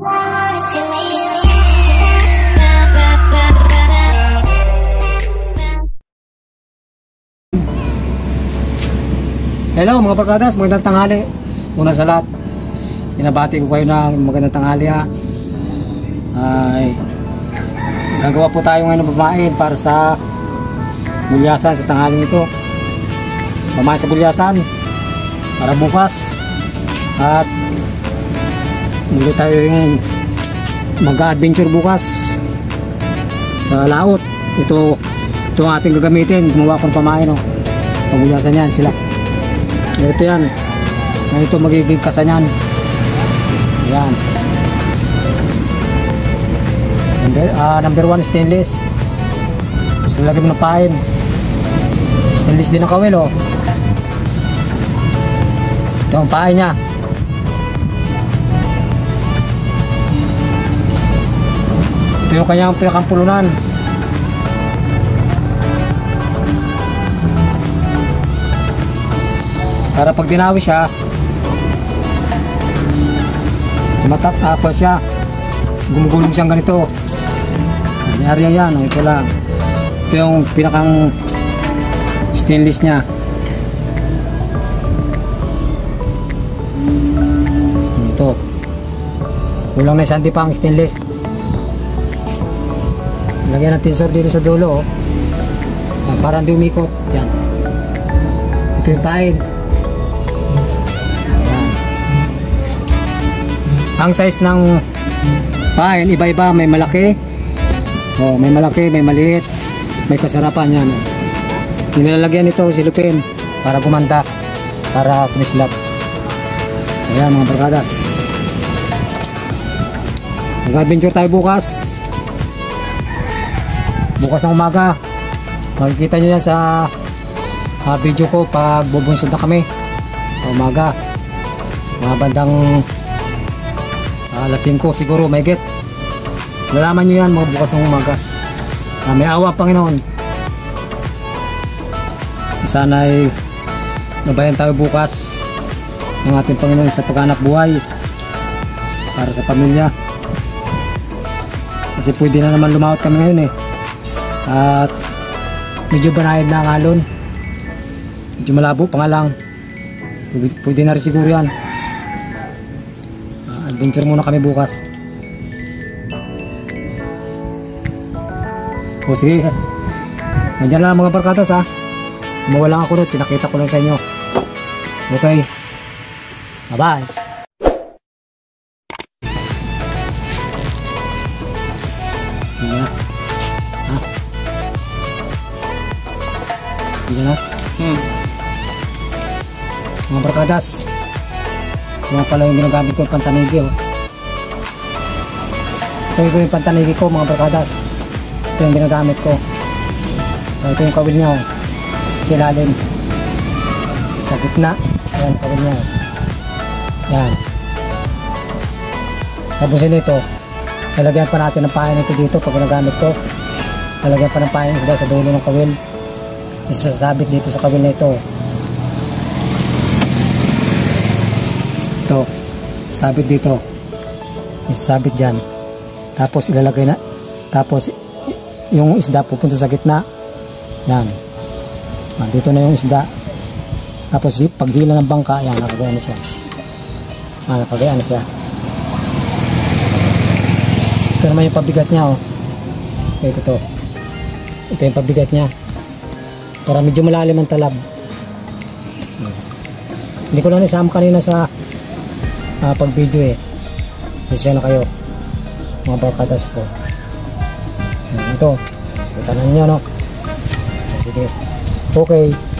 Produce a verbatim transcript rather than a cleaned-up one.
Hello mga barkadas, magandang tanghali. Una sa lahat, binabati ko kayo ng magandang tanghali ha. Ay, gagawa po tayo ngayon ng pamain para sa bulyasan sa tanghaling ito. Pamain sa bulyasan para bukas. At muli tayo yung mag-adventure bukas sa laot. Ito, ito ang ating gagamitin. Gumawa ko ng pamain oh. Pabulyasan yan sila. Ito yan. Ito magiging kasanyan. Yan. Number, uh, number one stainless. So lagyan mo ng pain. Stainless din ang kawil oh. Ito ang pain niya. Ito yung kanyang pinakampulunan. Para pag dinawi siya, tumatap-tapos siya, gumugulong siyang ganito. Nangyari yan, ito lang. Ito yung pinakang stainless niya. Ito. Kulang na isang di pa ang stainless. Lagyan ng tinsor dito sa dulo. Oh. Para hindi umikot. Yan. Ito yung pain. Ang size ng pain iba-iba, may malaki oh, may malaki, may maliit, may kasarapan yan. Nilalagyan ito silupin para gumanda, para kumislap. Ayan mga barkadas, mag-adventure tayo bukas. Bukas ng umaga, makikita nyo yan sa uh, video ko pag bubunsod na kami sa umaga, mga bandang alas singko siguro may get. Lalaman nyo yan mga bukas ng umaga. Ah, may awa Panginoon. Sana ay nabayan tayo bukas ng ating Panginoon sa paghanap buhay para sa pamilya. Kasi pwede na naman lumawat kami ngayon eh. At medyo banayad na ang alon. Medyo malabo pa nga lang. Pwede, pwede na rin siguro yan. Adventure muna kami bukas. O sige, nandiyan lang mga barkadas ha. Mawala ako doon, pinakita ko lang sa inyo. Okay, bye bye. Hindi na ha? Hindi na hmm. Mga barkadas, mga pala yung ginagamit ko yung pantanigi oh. Ito yung pantanigi ko mga barkadas. Ito yung ginagamit ko. Ito yung kawil niya oh. Sa ilalim, sa gitna. Ayan kawil niya oh. Yan. Tapos nito, lalagyan pa natin ng pain ito dito pag ginagamit ko. Lalagyan pa ng pain sila sa dulo ng kawil. Isasabit dito sa kawil na ito. Ito, sabit dito, isasabit dyan, tapos ilalagay na, tapos yung isda pupunta sa gitna. Yan, dito na yung isda. Tapos paghila ng bangka, yan, nakagaya na siya. Ah, nakagaya na siya. Ito naman yung pabigat niya oh. Ito, ito, ito yung pabigat niya para medyo malalim ang talab. Hindi ko lang nisama kanina sa Uh, pag video eh. Sisya na kayo mga barkadas ko. Ito, kita na ninyo no. Sige, okay.